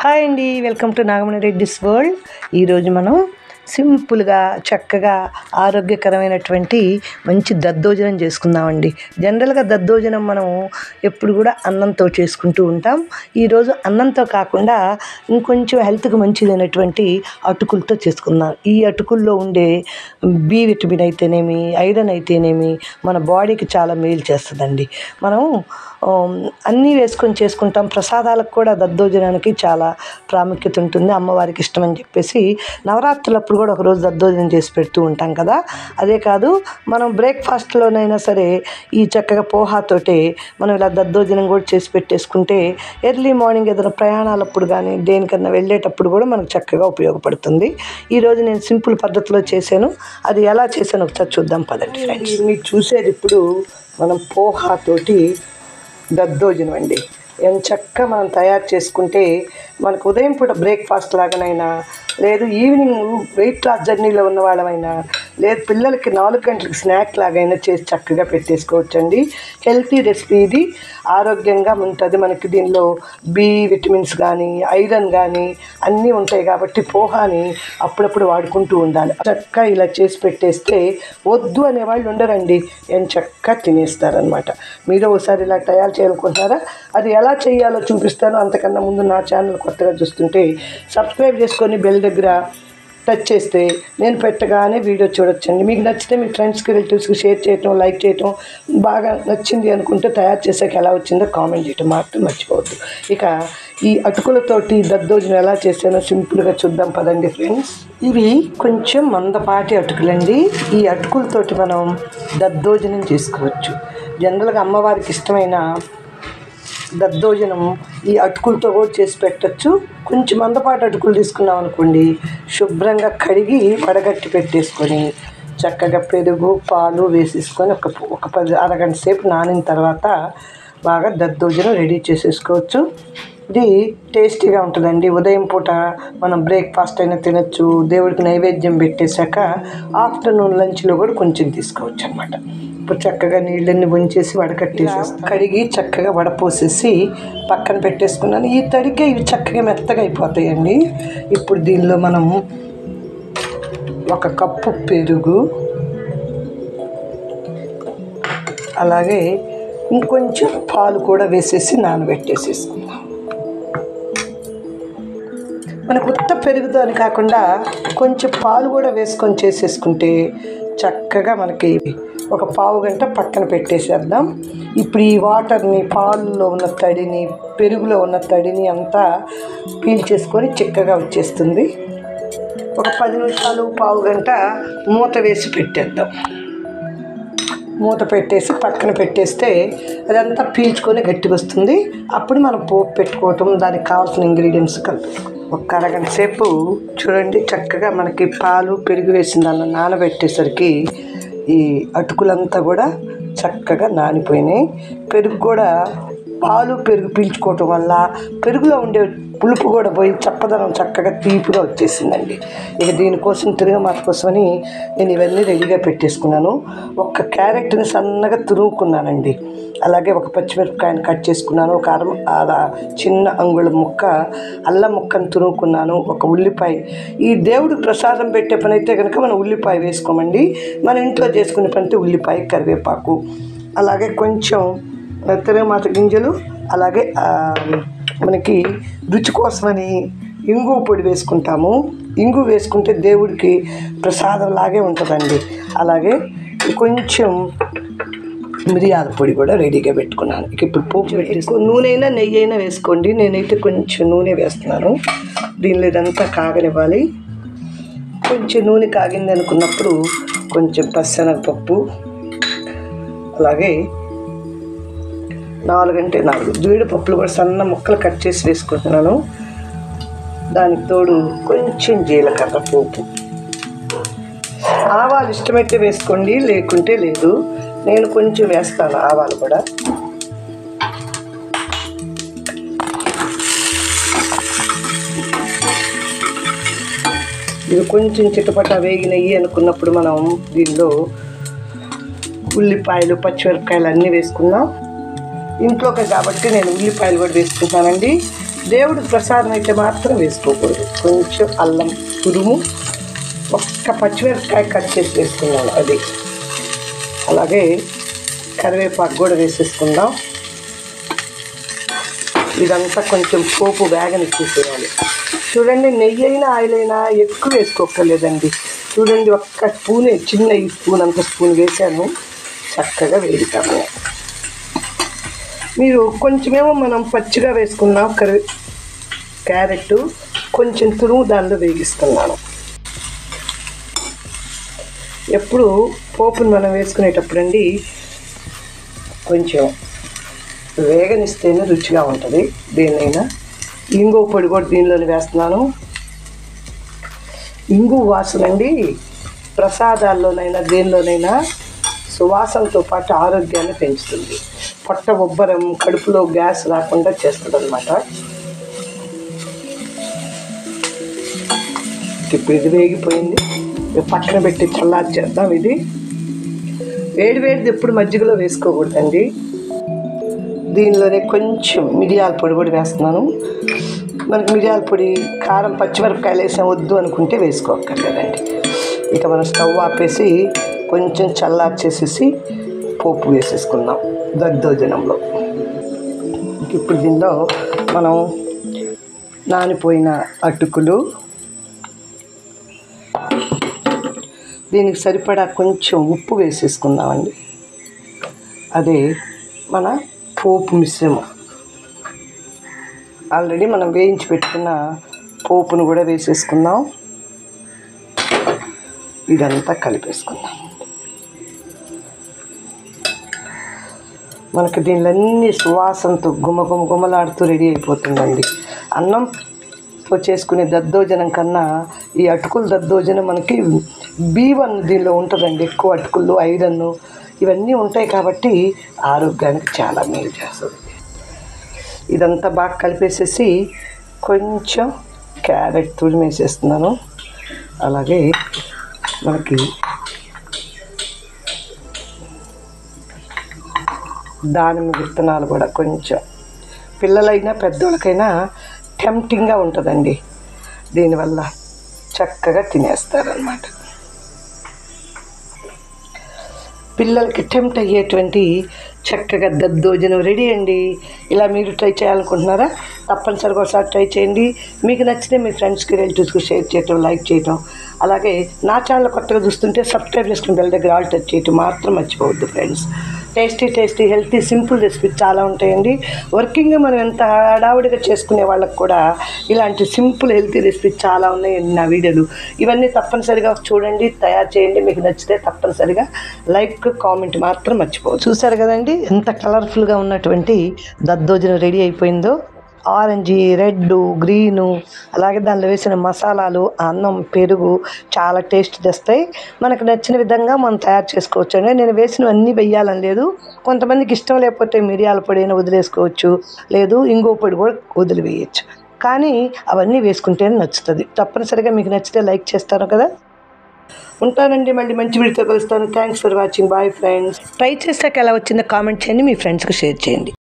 Hi అండి, welcome to Nagamani Reddy's world. ఈరోజు మనం సింపుల్గా చక్కగా ఆరోగ్యకరమైనటువంటి మంచి దద్దోజనం చేసుకుందామండి. జనరల్గా దద్దోజనం మనం ఎప్పుడు కూడా అన్నంతో చేసుకుంటూ ఉంటాం. ఈరోజు అన్నంతో కాకుండా ఇంకొంచెం హెల్త్కి మంచిదైనటువంటి అటుకులతో చేసుకుందాం. ఈ అటుకుల్లో ఉండే బి విటమిన్ అయితేనేమి, ఐరన్ అయితేనేమి మన బాడీకి చాలా మేలు చేస్తుందండి. మనం అన్నీ వేసుకొని చేసుకుంటాం. ప్రసాదాలకు కూడా దద్దోజనానికి చాలా ప్రాముఖ్యత ఉంటుంది. అమ్మవారికి ఇష్టం అని చెప్పేసి నవరాత్రులప్పుడు కూడా ఒకరోజు దద్దోజనం చేసి పెడుతూ ఉంటాం కదా. అదే కాదు, మనం బ్రేక్ఫాస్ట్లోనైనా సరే ఈ చక్కగా పోహాతోటే మనం ఇలా దద్దోజనం కూడా చేసి పెట్టేసుకుంటే ఎర్లీ మార్నింగ్ ఏదైనా ప్రయాణాలప్పుడు కానీ దేనికన్నా వెళ్ళేటప్పుడు కూడా మనకు చక్కగా ఉపయోగపడుతుంది. ఈరోజు నేను సింపుల్ పద్ధతిలో చేశాను. అది ఎలా చేశాను ఒకసారి చూద్దాం పదండి ఫ్రెండ్స్. మీరు చూసేది ఇప్పుడు మనం పోహాతోటి దద్దోజనం అండి. ఎంచక్కా మనం తయారు చేసుకుంటే మనకు ఉదయం పూట బ్రేక్ఫాస్ట్ లాగానైనా, లేదు ఈవినింగ్ వెయిట్ లాస్ జర్నీలో ఉన్న వాళ్ళమైనా, లేదు పిల్లలకి 4 గంటలకి స్నాక్ లాగైనా చేసి చక్కగా పెట్టేసుకోవచ్చండి. హెల్తీ రెసిపీ ఇది, ఆరోగ్యంగా ఉంటుంది. మనకి దీనిలో బి విటమిన్స్ కానీ ఐరన్ కానీ అన్నీ ఉంటాయి కాబట్టి పోహాని అప్పుడప్పుడు వాడుకుంటూ ఉండాలి. చక్కగా ఇలా చేసి పెట్టేస్తే వద్దు అనేవాళ్ళు ఉండరండి, ఎంచక్కా తినేస్తారనమాట. మీరు ఒకసారి ఇలా తయారు చేయాలనుకుంటున్నారా? అది ఎలా చేయాలో చూపిస్తాను. అంతకన్నా ముందు నా ఛానల్ కొత్తగా చూస్తుంటే సబ్స్క్రైబ్ చేసుకొని బెల్ దగ్గర టచ్ చేస్తే నేను పెట్టగానే వీడియో చూడొచ్చండి. మీకు నచ్చితే మీ ఫ్రెండ్స్కి, రిలేటివ్స్కి షేర్ చేయటం, లైక్ చేయటం, బాగా నచ్చింది అనుకుంటే తయారు చేసాక ఎలా వచ్చిందో కామెంట్ చేయటం మాత్రం మర్చిపోవద్దు. ఇక ఈ అటుకులతోటి దద్దోజనం ఎలా చేసానో సింపుల్గా చూద్దాం పదండి ఫ్రెండ్స్. ఇవి కొంచెం మందపాటి అటుకులండి. ఈ అటుకులతోటి మనం దద్దోజనం చేసుకోవచ్చు. జనరల్గా అమ్మవారికి ఇష్టమైన దద్దోజనం ఈ అటుకులతో కూడా చేసి పెట్టచ్చు. కొంచెం మందపాటి అటుకులు తీసుకున్నాం అనుకోండి, శుభ్రంగా కడిగి వడగట్టి పెట్టేసుకొని చక్కగా పెరుగు, పాలు వేసేసుకొని ఒక 10 అరగంట సేపు నానిన తర్వాత బాగా దద్దోజనం రెడీ చేసేసుకోవచ్చు. ఇది టేస్టీగా ఉంటుందండి. ఉదయం పూట మనం బ్రేక్ఫాస్ట్ అయినా తినచ్చు. దేవుడికి నైవేద్యం పెట్టేశాక ఆఫ్టర్నూన్ లంచ్లో కూడా కొంచెం తీసుకోవచ్చు అనమాట. ఇప్పుడు చక్కగా నీళ్ళన్నీ వంచేసి వడకట్టేసి కడిగి చక్కగా వడపోసేసి పక్కన పెట్టేసుకున్నాను. ఈ తడికే ఇవి చక్కగా మెత్తగా అయిపోతాయండి. ఇప్పుడు దీనిలో మనం 1 కప్పు పెరుగు, అలాగే ఇంకొంచెం పాలు కూడా వేసేసి నానబెట్టేసేసుకుందాం. మనకు ఉత్త పెరుగుతో అని కాకుండా కొంచెం పాలు కూడా వేసుకొని చేసేసుకుంటే చక్కగా మనకి ఒక పావు గంట పక్కన పెట్టేసేద్దాం. ఇప్పుడు ఈ వాటర్ని, పాలులో ఉన్న తడిని, పెరుగులో ఉన్న తడిని అంతా పీల్చేసుకొని చిక్కగా వచ్చేస్తుంది. ఒక 10 నిమిషాలు, పావు గంట మూత వేసి పెట్టేద్దాం. మూత పెట్టేసి పక్కన పెట్టేస్తే అదంతా పీల్చుకొని గట్టిగా వస్తుంది. అప్పుడు మనం పోపు పెట్టుకోవటం, దానికి కావాల్సిన ఇంగ్రీడియంట్స్ కలుపుకోవడం. ఒక అరగంట సేపు చూడండి, చక్కగా మనకి పాలు, పెరుగు వేసిన దాన్ని నానబెట్టేసరికి ఈ అటుకులంతా కూడా చక్కగా నానిపోయినాయి. పెరుగు కూడా పాలు, పెరుగు పీల్చుకోవటం వల్ల పెరుగులో ఉండే పులుపు కూడా పోయి చప్పదనం చక్కగా తీపిగా వచ్చేసిందండి. ఇక దీనికోసం, తిరగమాత కోసమని నేను ఇవన్నీ రెడీగా పెట్టేసుకున్నాను. 1 క్యారెట్ని సన్నగా తురుముకున్నానండి. అలాగే 1 పచ్చిమిరపకాయని కట్ చేసుకున్నాను. ఒక చిన్న అంగుళం ముక్క అల్లం ముక్కను తురుముకున్నాను. 1 ఉల్లిపాయ. ఈ దేవుడికి ప్రసాదం పెట్టే పని అయితే కనుక మనం ఉల్లిపాయ వేసుకోమండి. మన ఇంట్లో చేసుకునే పని అయితే ఉల్లిపాయ, కరివేపాకు, అలాగే కొంచెం తిరగమాత గింజలు, అలాగే మనకి రుచి కోసమని ఇంగు పొడి వేసుకుంటాము. ఇంగు వేసుకుంటే దేవుడికి ప్రసాదం లాగే ఉంటుందండి. అలాగే కొంచెం మిరియాల పొడి కూడా రెడీగా పెట్టుకున్నాను. ఇప్పుడు పోపు ఎక్కువ నూనె అయినా నెయ్యి అయినా వేసుకోండి. నేనైతే కొంచెం నూనె వేస్తున్నాను. దీనిలో ఇదంతా కాగనివ్వాలి. కొంచెం నూనె కాగింది అనుకున్నప్పుడు కొంచెం పచ్చెనగపప్పు, అలాగే 4 జీడిపప్పులు కూడా సన్న ముక్కలు కట్ చేసి వేసుకుంటున్నాను. దానికి తోడు కొంచెం జీలకర్ర పోపు, ఆవాలు ఇష్టమైతే వేసుకోండి, లేకుంటే లేదు. నేను కొంచెం వేస్తాను ఆవాలు కూడా. ఇది కొంచెం చిటపట వేగినయ్యి అనుకున్నప్పుడు మనం దీనిలో ఉల్లిపాయలు, పచ్చిమిరపకాయలు అన్నీ వేసుకుందాం. ఇంట్లోకి కాబట్టి నేను ఉల్లిపాయలు కూడా వేసుకుంటానండి. దేవుడికి ప్రసాదం అయితే మాత్రం వేసుకోకూడదు. కొంచెం అల్లం తురుము, ఒక్క పచ్చిమిరపకాయ కట్ చేసి వేసుకున్నాను అది. అలాగే కరివేపాకు కూడా వేసేసుకుందాం. ఇదంతా కొంచెం పోపు వేగనిచ్చేసేయాలి. చూడండి, నెయ్యి అయినా ఆయిల్ అయినా ఎక్కువ వేసుకోక్కర్లేదండి. చూడండి, ఒక్క స్పూనే, చిన్న ఈ స్పూన్ అంత స్పూన్ వేసాను. చక్కగా వేగుతాము. మీరు కొంచెమేమో మనం పచ్చిగా వేసుకున్నాం క్యారెట్, కొంచెం తురుము దానిలో వేగిస్తున్నాను. ఎప్పుడు పోపుని మనం వేసుకునేటప్పుడు అండి కొంచెం వేగనిస్తేనే రుచిగా ఉంటుంది. దేన్నైనా ఇంగు పొడి కూడా దీనిలోనే వేస్తున్నాను. ఇంగు వాసన అండి ప్రసాదాల్లోనైనా దేనిలోనైనా సువాసనతో పాటు ఆరోగ్యాన్ని పెంచుతుంది. పొట్ట ఉబ్బరం, కడుపులో గ్యాస్ రాకుండా చేస్తుంది అన్నమాట. ఇప్పుడు ఇది వేగిపోయింది. పక్కన పెట్టి చల్లార్చేద్దాం. ఇది వేడివేడిది ఎప్పుడు మజ్జిగలో వేసుకోకూడదండి. దీనిలోనే కొంచెం మిరియాల పొడి కూడా వేస్తున్నాను. మనకి మిరియాల పొడి, కారం, పచ్చిమిరపకాయలు వేసాం వద్దు అనుకుంటే వేసుకోక్కర్లేదండి. ఇక మనం స్టవ్ ఆపేసి కొంచెం చల్లార్చేసేసి పోపు వేసేసుకుందాం దద్దోజనంలో. ఇప్పుడు దీనిలో మనం నానిపోయిన అటుకులు, దీనికి సరిపడా కొంచెం ఉప్పు వేసేసుకుందామండి. అదే మన పోపు మిశ్రమం. ఆల్రెడీ మనం వేయించి పెట్టుకున్న పోపును కూడా వేసేసుకుందాం. ఇదంతా కలిపేసుకుందాం. మనకి దీనిలో అన్ని సువాసనతో గుమలాడుతూ రెడీ అయిపోతుందండి. అన్నంతో చేసుకునే దద్దోజనం కన్నా ఈ అటుకుల దద్దోజనం మనకి B1 దీనిలో ఉంటుందండి. ఎక్కువ అటుకులు, ఐరన్ ఇవన్నీ ఉంటాయి కాబట్టి ఆరోగ్యానికి చాలా మేలు చేస్తుంది. ఇదంతా బాగా కలిపేసేసి కొంచెం క్యారెట్ తురిమి వేసేస్తున్నాను. అలాగే మనకి దానిమ్మ విత్తనాలు కూడా కొంచెం, పిల్లలైనా పెద్దోళ్ళకైనా టెంప్టింగ్గా ఉంటుందండి. దీనివల్ల చక్కగా తినేస్తారనమాట. పిల్లలకి టెంప్ట్ అయ్యేటువంటి చక్కగా దద్దోజనం రెడీ అండి. ఇలా మీరు ట్రై చేయాలనుకుంటున్నారా? తప్పనిసరిగా ఒకసారి ట్రై చేయండి. మీకు నచ్చితే మీ ఫ్రెండ్స్కి, రిలేటివ్స్కి షేర్ చేయటం, లైక్ చేయటం, అలాగే నా ఛానల్ కొత్తగా చూస్తుంటే సబ్స్క్రైబ్ చేసుకుని బెల్ దగ్గర ఆల్ టచ్ చేయటం మాత్రం మర్చిపోవద్దు friends. Tasty healthy simple recipes చాలా ఉంటాయండి. వర్కింగ్గా మనం ఎంత హడావుడిగా చేసుకునే వాళ్ళకి కూడా ఇలాంటి సింపుల్ హెల్తీ రెసిపీస్ చాలా ఉన్నాయండి నా వీడియోలు. ఇవన్నీ తప్పనిసరిగా చూడండి, తయారు చేయండి. మీకు నచ్చితే తప్పనిసరిగా లైక్, కామెంట్ మాత్రం మర్చిపోవద్దు. చూసారు కదండి ఎంత కలర్ఫుల్గా ఉన్నటువంటి దద్దోజనం రెడీ అయిపోయిందో. ఆరెంజ్, రెడ్, గ్రీను, అలాగే దానిలో వేసిన మసాలాలు, అన్నం, పెరుగు చాలా టేస్ట్ తెస్తాయి. మనకు నచ్చిన విధంగా మనం తయారు చేసుకోవచ్చు అండి. నేను వేసినవన్నీ వెయ్యాలని లేదు. కొంతమందికి ఇష్టం లేకపోతే మిరియాల పొడి అయినా వదిలేసుకోవచ్చు, లేదు ఇంగో పొడి కూడా వదిలివేయచ్చు. కానీ అవన్నీ వేసుకుంటేనే నచ్చుతుంది. తప్పనిసరిగా మీకు నచ్చితే లైక్ చేస్తాను కదా. ఉంటానండి, మళ్ళీ మంచి వీడియోతో కలుస్తాను. Thanks for watching. Bye friends. Try చేసాక ఎలా వచ్చిందో కామెంట్ చేయండి, మీ ఫ్రెండ్స్కి షేర్ చేయండి.